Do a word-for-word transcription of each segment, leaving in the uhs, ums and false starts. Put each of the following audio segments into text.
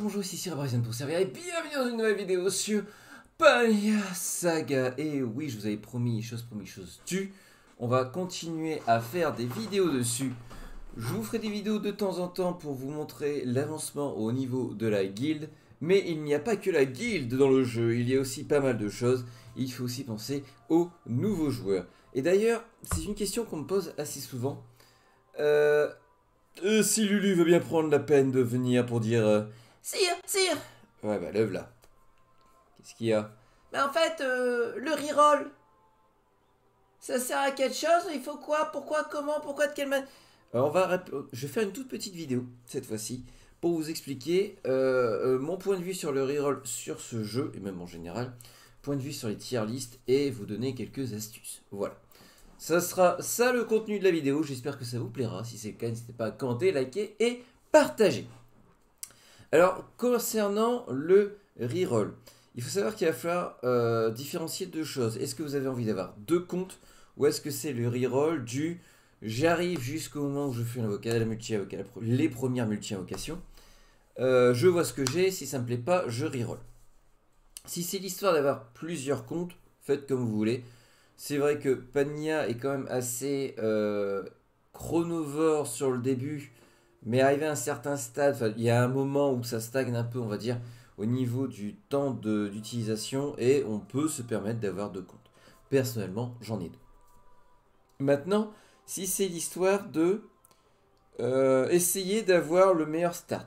bonjour, bonjour, ici Sir Bryson pour servir et bienvenue dans une nouvelle vidéo sur Palia Saga. Et oui, je vous avais promis, chose promis, chose due, on va continuer à faire des vidéos dessus. Je vous ferai des vidéos de temps en temps pour vous montrer l'avancement au niveau de la guilde. Mais il n'y a pas que la guilde dans le jeu, il y a aussi pas mal de choses. Il faut aussi penser aux nouveaux joueurs. Et d'ailleurs, c'est une question qu'on me pose assez souvent. Euh... Euh, si Lulu veut bien prendre la peine de venir pour dire euh, Sire, sire. Ouais bah lève là. Qu'est-ce qu'il y a? Bah en fait, euh, le reroll, ça sert à quelque chose? Il faut quoi? Pourquoi? Comment? Pourquoi? De quelle manière? Alors on va, je vais faire une toute petite vidéo cette fois-ci pour vous expliquer euh, euh, mon point de vue sur le reroll sur ce jeu et même en général, point de vue sur les tier list et vous donner quelques astuces. Voilà. Ça sera ça le contenu de la vidéo, j'espère que ça vous plaira. Si c'est le cas, n'hésitez pas à commenter, liker et partager. Alors, concernant le reroll, il faut savoir qu'il va falloir euh, différencier deux choses. Est-ce que vous avez envie d'avoir deux comptes ou est-ce que c'est le reroll du j'arrive jusqu'au moment où je fais l'invocation, la multi-invocation, les premières multi-invocations. Euh, je vois ce que j'ai, si ça me plaît pas, je reroll. Si c'est l'histoire d'avoir plusieurs comptes, faites comme vous voulez. C'est vrai que Pania est quand même assez euh, chronovore sur le début, mais arrivé à un certain stade, il y a un moment où ça stagne un peu, on va dire, au niveau du temps d'utilisation, et on peut se permettre d'avoir deux comptes. Personnellement, j'en ai deux. Maintenant, si c'est l'histoire de euh, essayer d'avoir le meilleur start.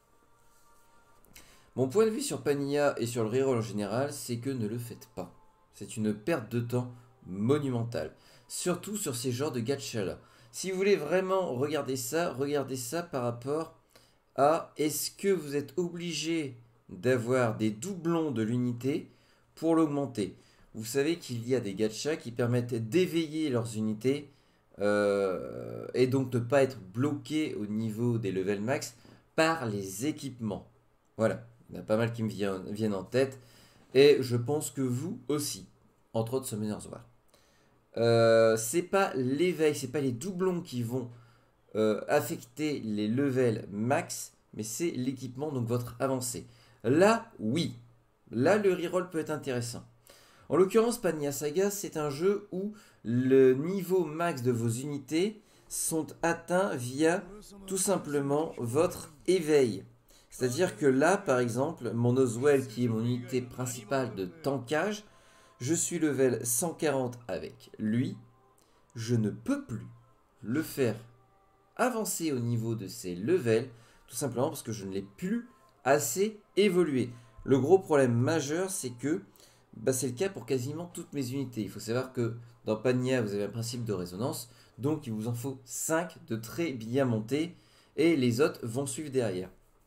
Mon point de vue sur Pania et sur le reroll en général, c'est que ne le faites pas. C'est une perte de temps monumentale. Surtout sur ces genres de gacha là. Si vous voulez vraiment regarder ça, regardez ça par rapport à est-ce que vous êtes obligé d'avoir des doublons de l'unité pour l'augmenter. Vous savez qu'il y a des gachas qui permettent d'éveiller leurs unités euh, et donc de ne pas être bloqué au niveau des levels max par les équipements. Voilà, il y en a pas mal qui me viennent en tête et je pense que vous aussi, entre autres Summoner's War. Euh, c'est pas l'éveil, c'est pas les doublons qui vont euh, affecter les levels max, mais c'est l'équipement, donc votre avancée. Là, oui. Là, le reroll peut être intéressant. En l'occurrence, Palia Saga, c'est un jeu où le niveau max de vos unités sont atteints via tout simplement votre éveil. C'est-à-dire que là, par exemple, mon Oswell, qui est mon unité principale de tankage, je suis level cent quarante avec lui. Je ne peux plus le faire avancer au niveau de ses levels, tout simplement parce que je ne l'ai plus assez évolué. Le gros problème majeur, c'est que bah, c'est le cas pour quasiment toutes mes unités. Il faut savoir que dans Pania, vous avez un principe de résonance, donc il vous en faut cinq de très bien montés, et les autres vont suivre derrière.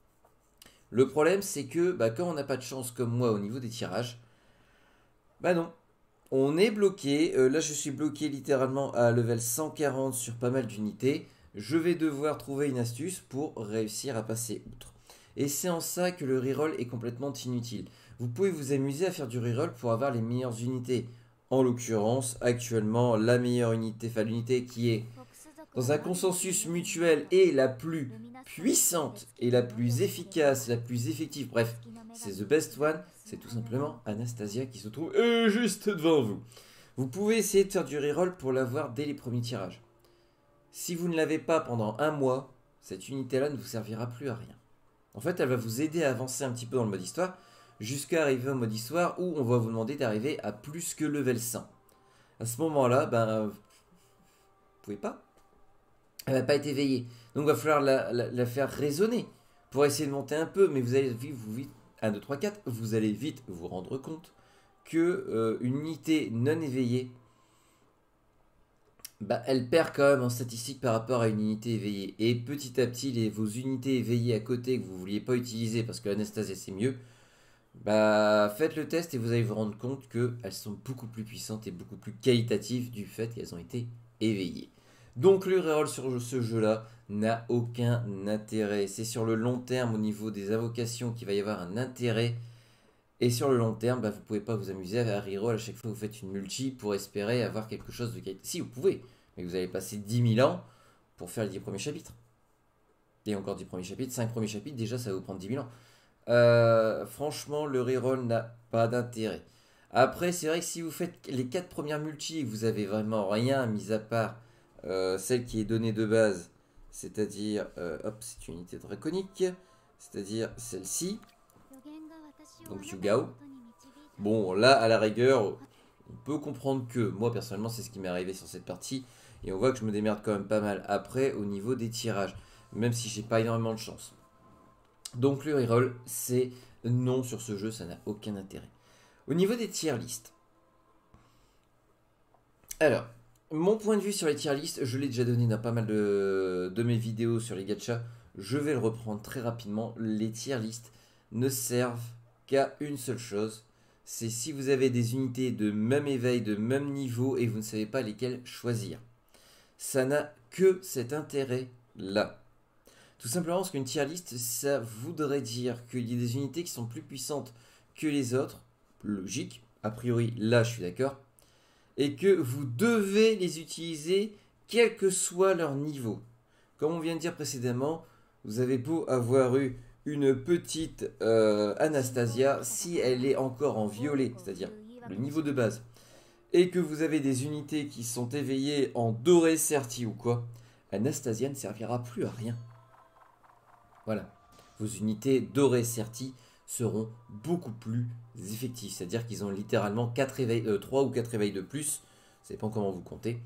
Le problème, c'est que bah, quand on n'a pas de chance comme moi au niveau des tirages, bah non, on est bloqué. Euh, là, je suis bloqué littéralement à level cent quarante sur pas mal d'unités. Je vais devoir trouver une astuce pour réussir à passer outre. Et c'est en ça que le reroll est complètement inutile. Vous pouvez vous amuser à faire du reroll pour avoir les meilleures unités. En l'occurrence, actuellement, la meilleure unité, enfin l'unité qui est dans un consensus mutuel et la plus puissante et la plus efficace, la plus effective, bref, c'est the best one, c'est tout simplement Anastasia qui se trouve euh, juste devant vous. Vous pouvez essayer de faire du reroll pour l'avoir dès les premiers tirages. Si vous ne l'avez pas pendant un mois, cette unité-là ne vous servira plus à rien. En fait, elle va vous aider à avancer un petit peu dans le mode histoire, jusqu'à arriver au mode histoire où on va vous demander d'arriver à plus que level cent. À ce moment-là, ben, vous pouvez pas. Elle va pas être éveillée. Donc il va falloir la, la, la faire résonner pour essayer de monter un peu. Mais vous allez vite, vous vite, un, deux, trois, quatre, vous allez vite vous rendre compte que euh, une unité non éveillée, bah, elle perd quand même en statistique par rapport à une unité éveillée. Et petit à petit, les, vos unités éveillées à côté que vous ne vouliez pas utiliser parce que Anastasia c'est mieux, bah, faites le test et vous allez vous rendre compte qu'elles sont beaucoup plus puissantes et beaucoup plus qualitatives du fait qu'elles ont été éveillées. Donc le reroll sur ce jeu-là n'a aucun intérêt. C'est sur le long terme au niveau des invocations qu'il va y avoir un intérêt. Et sur le long terme, bah, vous ne pouvez pas vous amuser à reroll à chaque fois que vous faites une multi pour espérer avoir quelque chose de qualité. Si, vous pouvez, mais vous allez passer dix mille ans pour faire les dix premiers chapitres. Et encore dix premiers chapitres, cinq premiers chapitres, déjà ça va vous prendre dix mille ans. Euh, franchement, le reroll n'a pas d'intérêt. Après, c'est vrai que si vous faites les quatre premières multis et que vous avez vraiment rien, mis à part euh, celle qui est donnée de base, c'est-à-dire, euh, hop, c'est une unité draconique, c'est-à-dire celle-ci, donc Yugao. Bon, là, à la rigueur, on peut comprendre que, moi personnellement, c'est ce qui m'est arrivé sur cette partie, et on voit que je me démerde quand même pas mal après au niveau des tirages, même si j'ai pas énormément de chance. Donc le reroll, c'est non sur ce jeu, ça n'a aucun intérêt. Au niveau des tier list. Alors, mon point de vue sur les tier list, je l'ai déjà donné dans pas mal de, de mes vidéos sur les gachas. Je vais le reprendre très rapidement. Les tier list ne servent qu'à une seule chose. C'est si vous avez des unités de même éveil, de même niveau et vous ne savez pas lesquelles choisir. Ça n'a que cet intérêt-là. Tout simplement parce qu'une tier list, ça voudrait dire qu'il y a des unités qui sont plus puissantes que les autres. Logique, a priori, là je suis d'accord. Et que vous devez les utiliser quel que soit leur niveau. Comme on vient de dire précédemment, vous avez beau avoir eu une petite euh, Anastasia, si elle est encore en violet, c'est-à-dire le niveau de base, et que vous avez des unités qui sont éveillées en doré certi ou quoi, Anastasia ne servira plus à rien. Voilà. Vos unités dorées certi seront beaucoup plus effectives. C'est-à-dire qu'ils ont littéralement quatre éveils, euh, trois ou quatre éveils de plus. Ça dépend comment vous comptez.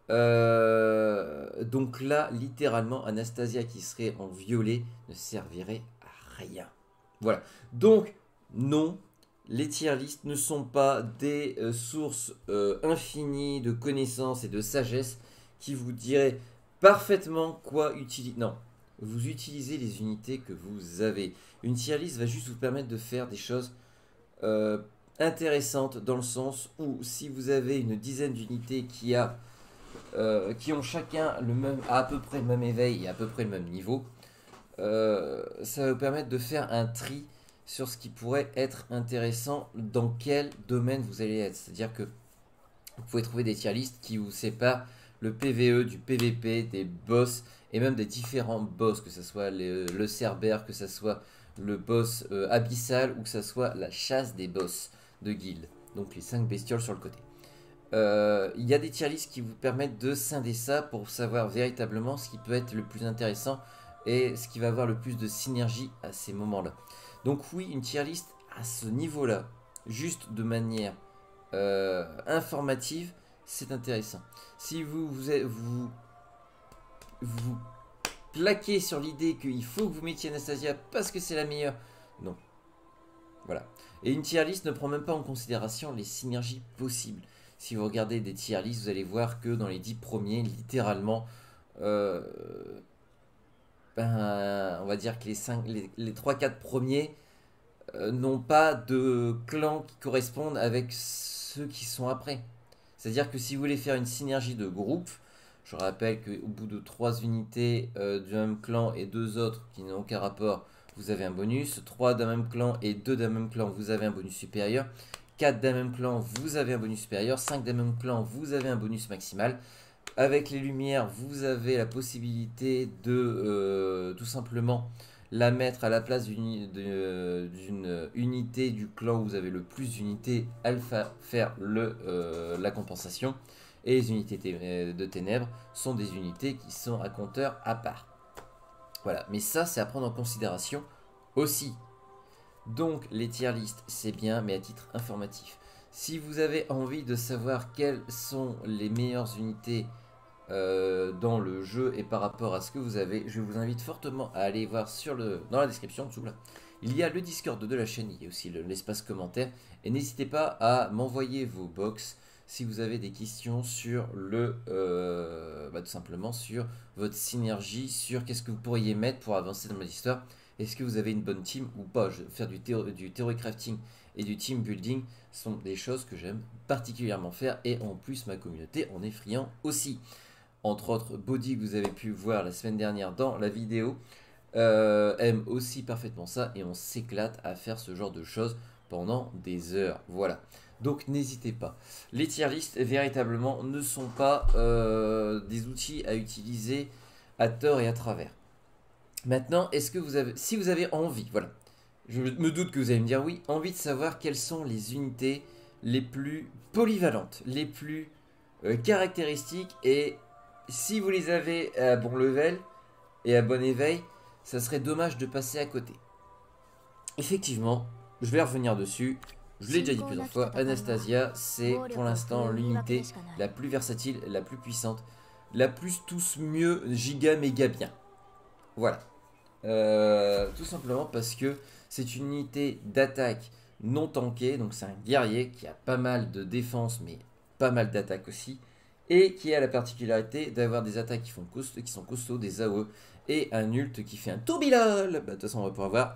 Euh, donc là, littéralement, Anastasia qui serait en violet ne servirait à rien. Voilà. Donc, non, les tier lists ne sont pas des euh, sources euh, infinies de connaissances et de sagesse qui vous diraient parfaitement quoi utiliser. Non. Vous utilisez les unités que vous avez. Une tier list va juste vous permettre de faire des choses euh, intéressantes dans le sens où si vous avez une dizaine d'unités qui, a, euh, qui ont chacun le même, à peu près le même éveil et à peu près le même niveau, euh, ça va vous permettre de faire un tri sur ce qui pourrait être intéressant dans quel domaine vous allez être. C'est-à-dire que vous pouvez trouver des tier lists qui vous séparent le P V E du P V P, des boss et même des différents boss, que ce soit les, le Cerbère, que ce soit le boss euh, abyssal ou que ce soit la chasse des boss de guild. Donc les cinq bestioles sur le côté. Euh, Il y a des tier lists qui vous permettent de scinder ça pour savoir véritablement ce qui peut être le plus intéressant et ce qui va avoir le plus de synergie à ces moments-là. Donc oui, une tier list à ce niveau-là, juste de manière euh, informative, c'est intéressant. Si vous vous, vous vous plaquez sur l'idée qu'il faut que vous mettiez Anastasia parce que c'est la meilleure, non. Voilà. Et une tier list ne prend même pas en considération les synergies possibles. Si vous regardez des tier lists, vous allez voir que dans les dix premiers, littéralement, euh, ben, on va dire que les, cinq, les, les trois quatre premiers euh, n'ont pas de clans qui correspondent avec ceux qui sont après. C'est-à-dire que si vous voulez faire une synergie de groupe, je rappelle qu'au bout de trois unités euh, du même clan et deux autres qui n'ont aucun rapport, vous avez un bonus. trois d'un même clan et deux d'un même clan, vous avez un bonus supérieur. quatre d'un même clan, vous avez un bonus supérieur. cinq d'un même clan, vous avez un bonus maximal. Avec les lumières, vous avez la possibilité de euh, tout simplement la mettre à la place d'une d'une unité du clan où vous avez le plus d'unités, alpha, faire le, euh, la compensation. Et les unités de ténèbres sont des unités qui sont à compteur à part. Voilà, mais ça c'est à prendre en considération aussi. Donc les tier lists c'est bien, mais à titre informatif. Si vous avez envie de savoir quelles sont les meilleures unités euh, dans le jeu et par rapport à ce que vous avez, je vous invite fortement à aller voir sur le, dans la description dessous là. Il y a le Discord de la chaîne, il y a aussi l'espace commentaire. Et n'hésitez pas à m'envoyer vos box si vous avez des questions sur le, euh, bah, tout simplement sur votre synergie, sur qu'est-ce que vous pourriez mettre pour avancer dans l'histoire. Est-ce que vous avez une bonne team ou pas? Je, faire du, théo, du theory crafting et du team building sont des choses que j'aime particulièrement faire et en plus ma communauté en est friand aussi. Entre autres, Body que vous avez pu voir la semaine dernière dans la vidéo euh, aime aussi parfaitement ça et on s'éclate à faire ce genre de choses pendant des heures. Voilà. Donc n'hésitez pas. Les tier lists véritablement ne sont pas euh, des outils à utiliser à tort et à travers. Maintenant, est-ce que vous avez, si vous avez envie, voilà, Je me doute que vous allez me dire oui, envie de savoir quelles sont les unités les plus polyvalentes, les plus euh, caractéristiques, et si vous les avez à bon level et à bon éveil, ça serait dommage de passer à côté. Effectivement, je vais revenir dessus, je l'ai déjà dit plusieurs fois, Anastasia, c'est pour l'instant l'unité la plus versatile, la plus puissante, la plus tous mieux, giga méga bien. Voilà. Euh, tout simplement parce que c'est une unité d'attaque non tankée, donc c'est un guerrier qui a pas mal de défense mais pas mal d'attaque aussi, et qui a la particularité d'avoir des attaques qui, font costaud, qui sont costauds, des A O E, et un ult qui fait un tourbilol. Bah, de toute façon on va pouvoir voir.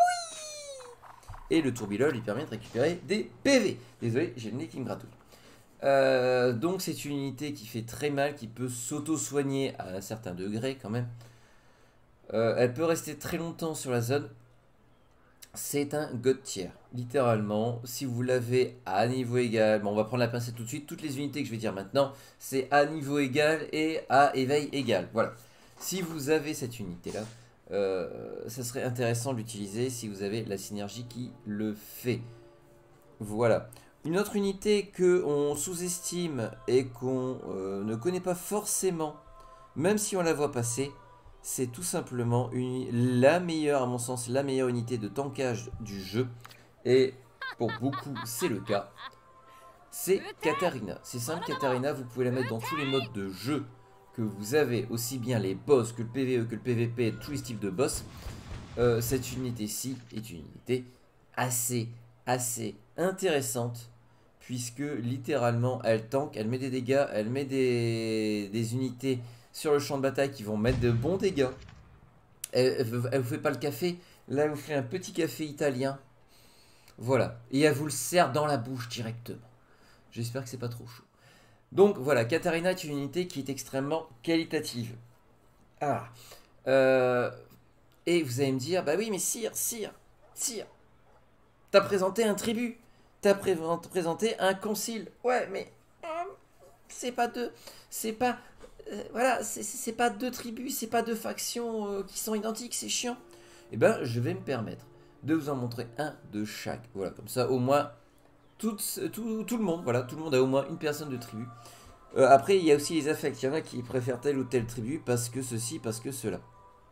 Et le tourbilol lui permet de récupérer des P V. Désolé, j'ai le nez qui me gratouille. Euh, donc c'est une unité qui fait très mal, qui peut s'auto-soigner à un certain degré quand même. Euh, elle peut rester très longtemps sur la zone. C'est un god tier, littéralement. Si vous l'avez à niveau égal, bon, on va prendre la pincette tout de suite. Toutes les unités que je vais dire maintenant, c'est à niveau égal et à éveil égal. Voilà. Si vous avez cette unité-là, euh, ça serait intéressant de l'utiliser si vous avez la synergie qui le fait. Voilà. Une autre unité que on sous-estime et qu'on euh, ne connaît pas forcément, même si on la voit passer, c'est tout simplement une, la meilleure, à mon sens, la meilleure unité de tankage du jeu. Et pour beaucoup, c'est le cas. C'est Katarina. C'est simple, Katarina, vous pouvez la mettre dans tous les modes de jeu que vous avez, aussi bien les boss que le P V E, que le P V P, tous les types de boss. Euh, cette unité-ci est une unité assez, assez intéressante, puisque littéralement, elle tank, elle met des dégâts, elle met des, des unités sur le champ de bataille qui vont mettre de bons dégâts. Elle, elle, elle vous fait pas le café, là elle vous fait un petit café italien. Voilà, et elle vous le sert dans la bouche directement. J'espère que c'est pas trop chaud. Donc voilà, Katarina est une unité qui est extrêmement qualitative. Ah. Euh, et vous allez me dire, bah oui mais sire, sire, sire, t'as présenté un tribut, t'as pré présenté un concile. Ouais mais euh, c'est pas deux, c'est pas... Euh, voilà, c'est pas deux tribus, c'est pas deux factions euh, qui sont identiques, c'est chiant. Et ben, je vais me permettre de vous en montrer un de chaque. Voilà, comme ça, au moins, tout, tout, tout le monde, voilà, tout le monde a au moins une personne de tribu. Euh, après, il y a aussi les affects. Il y en a qui préfèrent telle ou telle tribu parce que ceci, parce que cela.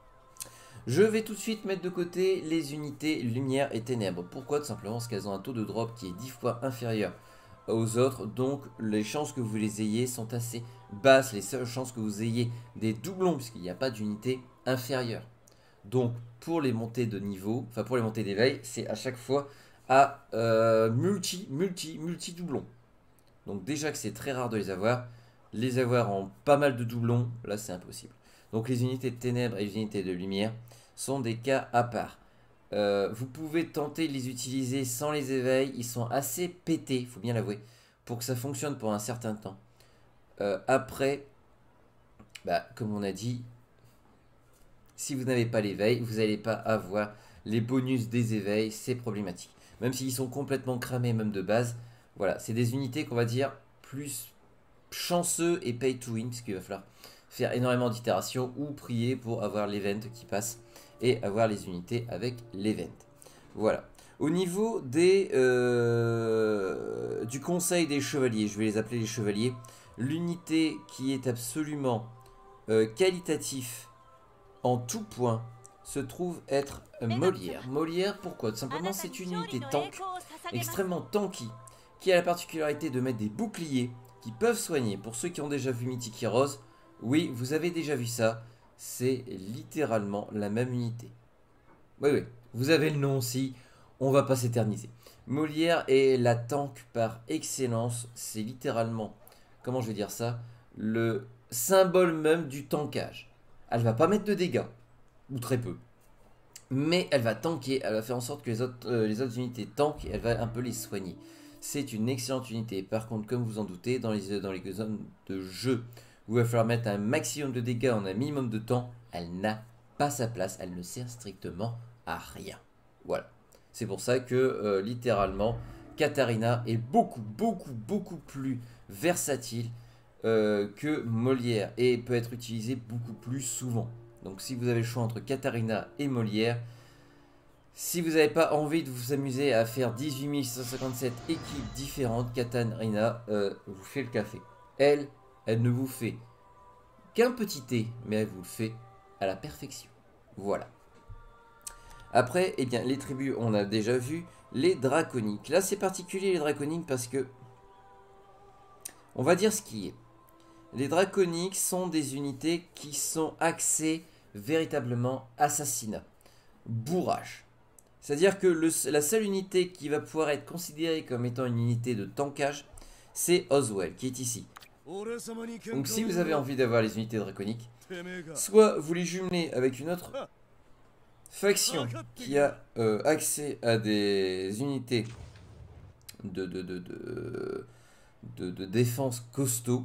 Je vais tout de suite mettre de côté les unités lumière et ténèbres. Pourquoi? Tout simplement parce qu'elles ont un taux de drop qui est dix fois inférieur aux autres, donc les chances que vous les ayez sont assez basses, les seules chances que vous ayez des doublons, puisqu'il n'y a pas d'unité inférieure. Donc pour les montées de niveau, enfin pour les montées d'éveil, c'est à chaque fois à euh, multi, multi, multi doublons. Donc déjà que c'est très rare de les avoir, les avoir en pas mal de doublons, là c'est impossible. Donc les unités de ténèbres et les unités de lumière sont des cas à part. Euh, vous pouvez tenter de les utiliser sans les éveils, ils sont assez pétés, il faut bien l'avouer, pour que ça fonctionne pour un certain temps. Euh, après, bah, comme on a dit, si vous n'avez pas l'éveil, vous n'allez pas avoir les bonus des éveils, c'est problématique. Même s'ils sont complètement cramés, même de base, voilà, c'est des unités qu'on va dire plus chanceux et pay to win, parce qu'il va falloir faire énormément d'itérations ou prier pour avoir l'event qui passe et avoir les unités avec l'event. Voilà. Au niveau des, euh, du conseil des chevaliers, je vais les appeler les chevaliers, l'unité qui est absolument euh, qualitatif en tout point se trouve être Molière. Molière, pourquoi? Tout simplement, c'est une unité tank, extrêmement tanky, qui a la particularité de mettre des boucliers qui peuvent soigner. Pour ceux qui ont déjà vu Mythic Heroes, oui, vous avez déjà vu ça. C'est littéralement la même unité. Oui, oui, vous avez le nom aussi. On va pas s'éterniser. Molière est la tank par excellence. C'est littéralement, comment je vais dire ça, le symbole même du tankage. Elle va pas mettre de dégâts, ou très peu. Mais elle va tanker, elle va faire en sorte que les autres, euh, les autres unités tankent et elle va un peu les soigner. C'est une excellente unité. Par contre, comme vous en doutez, dans les, dans les zones de jeu où il va falloir mettre un maximum de dégâts en un minimum de temps, elle n'a pas sa place, elle ne sert strictement à rien. Voilà. C'est pour ça que, euh, littéralement, Katarina est beaucoup, beaucoup, beaucoup plus versatile euh, que Molière et peut être utilisée beaucoup plus souvent. Donc si vous avez le choix entre Katarina et Molière, Si vous n'avez pas envie de vous amuser à faire dix-huit mille six cent cinquante-sept équipes différentes, Katarina euh, vous fait le café. Elle, elle ne vous fait qu'un petit thé, mais elle vous le fait à la perfection. Voilà. Après, eh bien, les tribus, on a déjà vu. Les draconiques. Là, c'est particulier les draconiques parce que... On va dire ce qui est. Les draconiques sont des unités qui sont axées véritablement assassinat. Bourrage. C'est-à-dire que le, la seule unité qui va pouvoir être considérée comme étant une unité de tankage, c'est Oswell, qui est ici. Donc si vous avez envie d'avoir les unités draconiques, soit vous les jumelez avec une autre faction qui a euh, accès à des unités de, de, de, de, de, de défense costaud,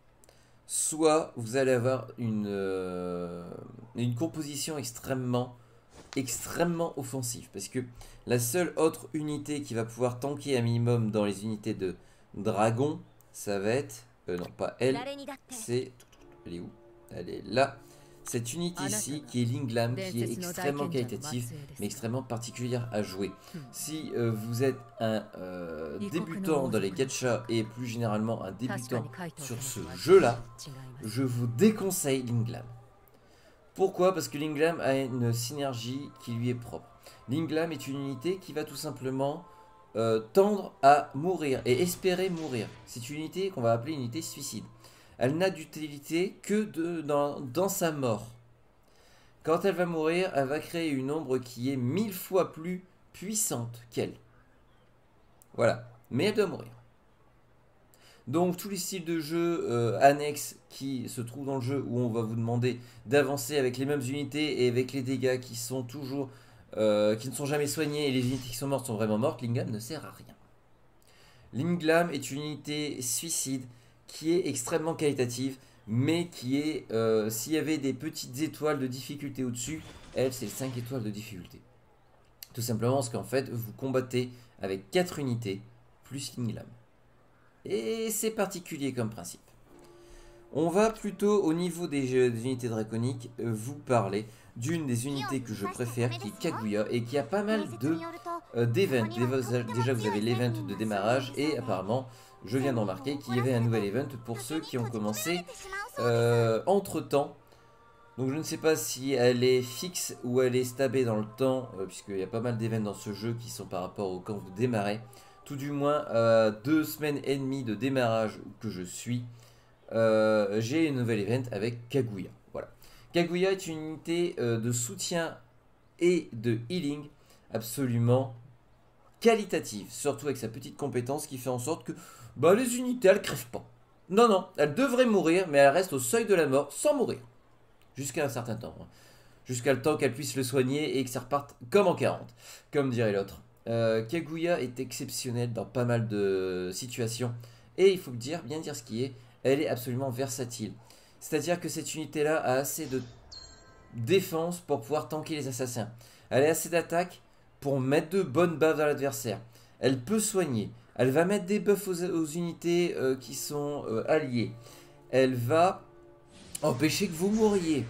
soit vous allez avoir une, euh, une composition extrêmement extrêmement offensif, parce que la seule autre unité qui va pouvoir tanker un minimum dans les unités de dragon, ça va être, euh, non pas elle, c'est, elle est où? Elle est là, cette unité ici qui est l'Inglam, qui est extrêmement qualitative mais extrêmement particulière à jouer. Si euh, vous êtes un euh, débutant dans les gachas et plus généralement un débutant sur ce jeu là, je vous déconseille l'Inglam. Pourquoi? Parce que l'Inglam a une synergie qui lui est propre. L'Inglam est une unité qui va tout simplement euh, tendre à mourir et espérer mourir. C'est une unité qu'on va appeler une unité suicide. Elle n'a d'utilité que de, dans, dans sa mort. Quand elle va mourir, elle va créer une ombre qui est mille fois plus puissante qu'elle. Voilà. Mais elle doit mourir. Donc tous les styles de jeu euh, annexes qui se trouvent dans le jeu où on va vous demander d'avancer avec les mêmes unités et avec les dégâts qui sont toujours euh, qui ne sont jamais soignés et les unités qui sont mortes sont vraiment mortes, l'Inglam ne sert à rien. L'Inglam est une unité suicide qui est extrêmement qualitative, mais qui est, euh, s'il y avait des petites étoiles de difficulté au-dessus, elle c'est cinq étoiles de difficulté. Tout simplement parce qu'en fait vous combattez avec quatre unités plus l'Inglam. Et c'est particulier comme principe. On va plutôt au niveau des, jeux, des unités draconiques euh, vous parler d'une des unités que je préfère qui est Kaguya et qui a pas mal de euh, d'events. Déjà vous avez l'event de démarrage et apparemment je viens d'en remarquer qu'il y avait un nouvel event pour ceux qui ont commencé euh, entre temps. Donc je ne sais pas si elle est fixe ou elle est stabée dans le temps euh, puisqu'il y a pas mal d'événements dans ce jeu qui sont par rapport au quand vous démarrez. Tout du moins euh, deux semaines et demie de démarrage que je suis, euh, j'ai une nouvelle event avec Kaguya. Voilà. Kaguya est une unité euh, de soutien et de healing absolument qualitative, surtout avec sa petite compétence qui fait en sorte que bah, les unités elles crèvent pas. Non, non, elles devraient mourir, mais elles restent au seuil de la mort sans mourir. Jusqu'à un certain temps. Hein. Jusqu'à le temps qu'elles puissent le soigner et que ça reparte comme en quarante, comme dirait l'autre. Euh, Kaguya est exceptionnelle dans pas mal de situations et il faut dire, bien dire ce qui est, elle est absolument versatile. C'est-à-dire que cette unité-là a assez de défense pour pouvoir tanker les assassins. Elle a assez d'attaque pour mettre de bonnes baffes dans l'adversaire. Elle peut soigner. Elle va mettre des buffs aux, aux unités euh, qui sont euh, alliées. Elle va empêcher que vous mouriez.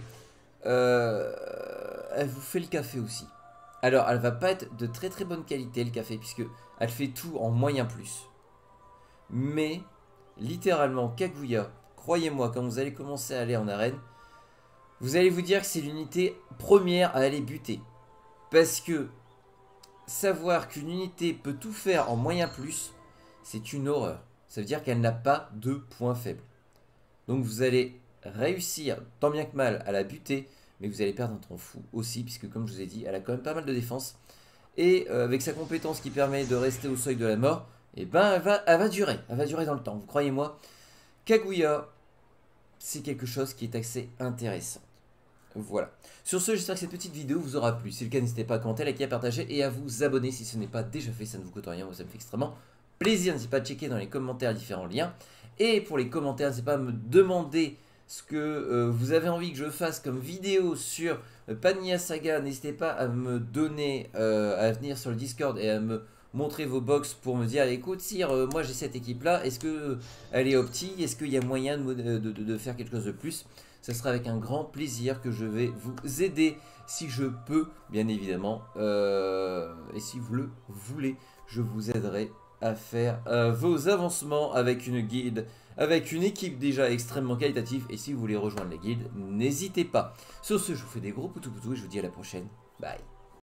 Euh, elle vous fait le café aussi. Alors, elle va pas être de très très bonne qualité le café, puisque elle fait tout en moyen plus. Mais, littéralement, Kaguya, croyez-moi, quand vous allez commencer à aller en arène, vous allez vous dire que c'est l'unité première à aller buter. Parce que, savoir qu'une unité peut tout faire en moyen plus, c'est une horreur. Ça veut dire qu'elle n'a pas de point faible. Donc vous allez réussir, tant bien que mal, à la buter, mais vous allez perdre un temps fou aussi, puisque comme je vous ai dit, elle a quand même pas mal de défense. Et euh, avec sa compétence qui permet de rester au seuil de la mort, et eh ben elle va, elle va durer, elle va durer dans le temps, vous croyez-moi. Kaguya, c'est quelque chose qui est assez intéressant. Voilà. Sur ce, j'espère que cette petite vidéo vous aura plu. Si c'est le cas, n'hésitez pas à commenter, liker, à partager et à vous abonner si ce n'est pas déjà fait, ça ne vous coûte rien, moi ça me fait extrêmement plaisir. N'hésitez pas à checker dans les commentaires différents liens. Et pour les commentaires, n'hésitez pas à me demander ce que euh, vous avez envie que je fasse comme vidéo sur euh, Vanilla Saga. N'hésitez pas à me donner, euh, à venir sur le Discord et à me montrer vos box pour me dire, écoute Sire, euh, moi j'ai cette équipe là, est-ce que elle est opti, est-ce qu'il y a moyen de, de, de, de faire quelque chose de plus? ce sera avec un grand plaisir que je vais vous aider si je peux, bien évidemment. Euh, et si vous le voulez, je vous aiderai à faire euh, vos avancements avec une guilde, avec une équipe déjà extrêmement qualitative. Et si vous voulez rejoindre la guilde, n'hésitez pas. Sur ce, je vous fais des gros poutous poutous et je vous dis à la prochaine. Bye.